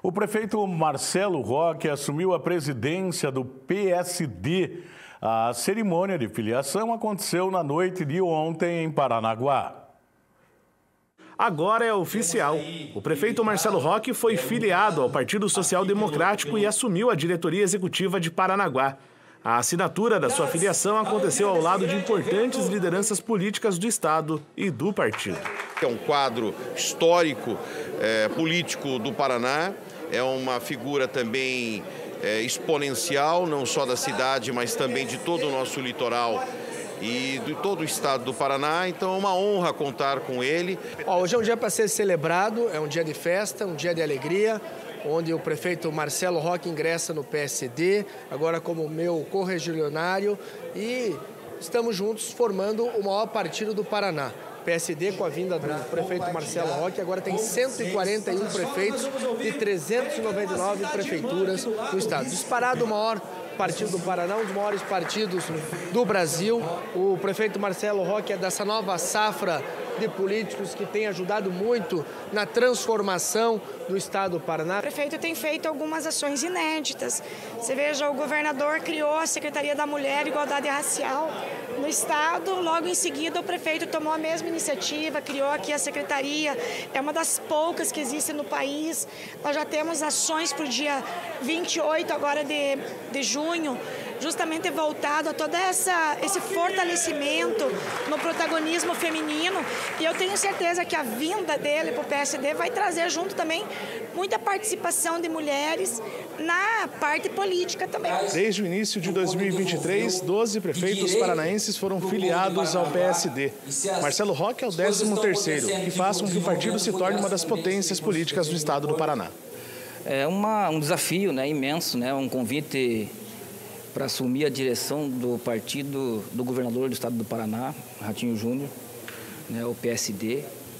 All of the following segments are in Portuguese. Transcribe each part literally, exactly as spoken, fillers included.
O prefeito Marcelo Roque assumiu a presidência do P S D. A cerimônia de filiação aconteceu na noite de ontem em Paranaguá. Agora é oficial. O prefeito Marcelo Roque foi filiado ao Partido Social Democrático e assumiu a diretoria executiva de Paranaguá. A assinatura da sua filiação aconteceu ao lado de importantes lideranças políticas do Estado e do partido. É um quadro histórico é, político do Paraná, é uma figura também é, exponencial, não só da cidade, mas também de todo o nosso litoral e de todo o estado do Paraná, então é uma honra contar com ele. Ó, hoje é um dia para ser celebrado, é um dia de festa, um dia de alegria, onde o prefeito Marcelo Roque ingressa no P S D, agora como meu correligionário, e estamos juntos formando o maior partido do Paraná. P S D, com a vinda do prefeito Marcelo Roque, agora tem cento e quarenta e um prefeitos e trezentas e noventa e nove prefeituras no estado. Disparado o maior partido do Paraná, um dos maiores partidos do Brasil. O prefeito Marcelo Roque é dessa nova safra de políticos que tem ajudado muito na transformação do estado do Paraná. O prefeito tem feito algumas ações inéditas. Você veja, o governador criou a Secretaria da Mulher e Igualdade Racial no estado. Logo em seguida, o prefeito tomou a mesma iniciativa, criou aqui a secretaria. É uma das poucas que existem no país. Nós já temos ações para o dia vinte e oito agora de, de junho, justamente voltado a todo essa, esse fortalecimento no protagonismo feminino. E eu tenho certeza que a vinda dele para o P S D vai trazer junto também muita participação de mulheres na parte política também. Desde o início de dois mil e vinte e três, doze prefeitos paranaenses foram filiados ao P S D. Marcelo Roque é o décimo terceiro, que faz com que o partido se torne uma das potências políticas do estado do Paraná. É uma, um desafio, né, imenso, né, um convite para assumir a direção do partido do governador do estado do Paraná, Ratinho Júnior, né, o P S D.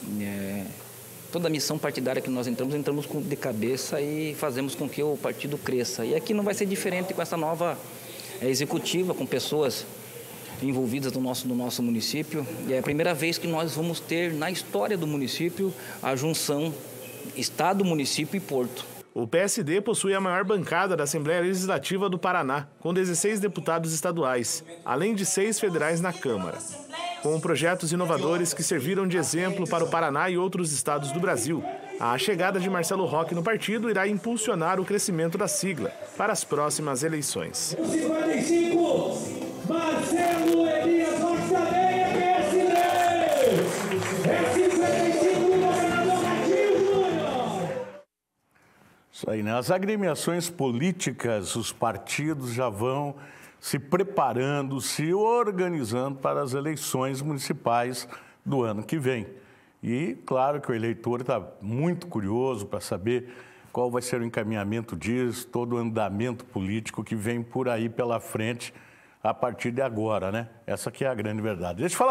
É, toda a missão partidária que nós entramos, entramos de cabeça e fazemos com que o partido cresça. E aqui não vai ser diferente com essa nova é, executiva, com pessoas envolvidas no nosso, no nosso município. E é a primeira vez que nós vamos ter na história do município a junção Estado, município e Porto. O P S D possui a maior bancada da Assembleia Legislativa do Paraná, com dezesseis deputados estaduais, além de seis federais na Câmara. Com projetos inovadores que serviram de exemplo para o Paraná e outros estados do Brasil, a chegada de Marcelo Roque no partido irá impulsionar o crescimento da sigla para as próximas eleições. cinquenta e cinco, Marcelo Elias Roque Sadeia, P S D! É cinquenta e cinco, governador Ratinho Júnior! Isso aí, né? As agremiações políticas, os partidos já vão se preparando, se organizando para as eleições municipais do ano que vem. E claro que o eleitor está muito curioso para saber qual vai ser o encaminhamento disso, todo o andamento político que vem por aí pela frente a partir de agora, né? Essa que é a grande verdade. Deixa eu falar